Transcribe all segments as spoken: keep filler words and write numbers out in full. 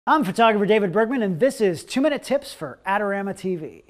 I'm photographer David Bergman, and this is two minute Tips for Adorama T V.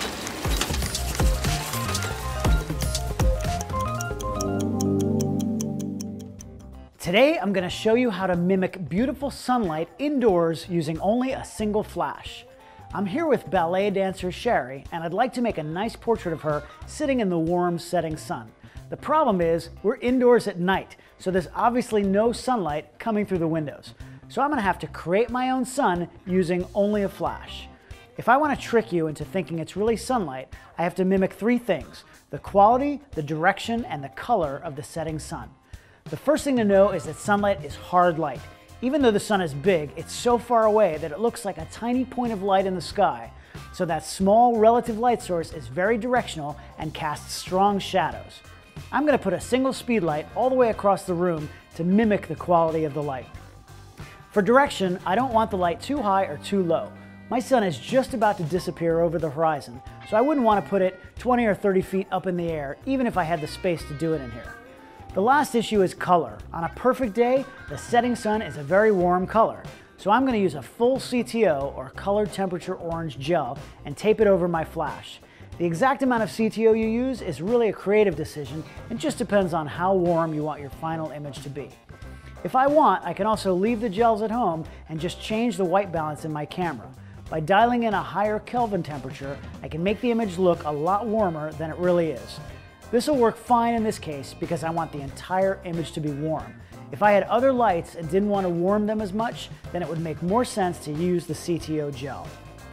Today, I'm going to show you how to mimic beautiful sunlight indoors using only a single flash. I'm here with ballet dancer Sherry, and I'd like to make a nice portrait of her sitting in the warm setting sun. The problem is, we're indoors at night, so there's obviously no sunlight coming through the windows. So I'm going to have to create my own sun using only a flash. If I want to trick you into thinking it's really sunlight, I have to mimic three things: the quality, the direction, and the color of the setting sun. The first thing to know is that sunlight is hard light. Even though the sun is big, it's so far away that it looks like a tiny point of light in the sky. So that small relative light source is very directional and casts strong shadows. I'm going to put a single speed light all the way across the room to mimic the quality of the light. For direction, I don't want the light too high or too low. My sun is just about to disappear over the horizon, so I wouldn't want to put it twenty or thirty feet up in the air, even if I had the space to do it in here. The last issue is color. On a perfect day, the setting sun is a very warm color, so I'm going to use a full C T O, or colored temperature orange gel, and tape it over my flash. The exact amount of C T O you use is really a creative decision. It just depends on how warm you want your final image to be. If I want, I can also leave the gels at home and just change the white balance in my camera. By dialing in a higher Kelvin temperature, I can make the image look a lot warmer than it really is. This will work fine in this case because I want the entire image to be warm. If I had other lights and didn't want to warm them as much, then it would make more sense to use the C T O gel.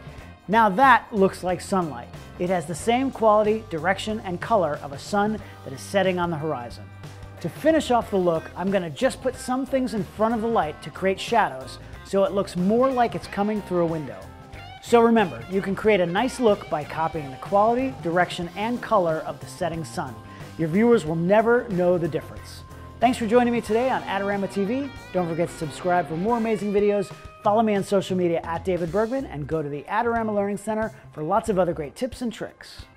Now that looks like sunlight. It has the same quality, direction, and color of a sun that is setting on the horizon. To finish off the look, I'm going to just put some things in front of the light to create shadows so it looks more like it's coming through a window. So remember, you can create a nice look by copying the quality, direction, and color of the setting sun. Your viewers will never know the difference. Thanks for joining me today on Adorama T V. Don't forget to subscribe for more amazing videos. Follow me on social media at David Bergman, and go to the Adorama Learning Center for lots of other great tips and tricks.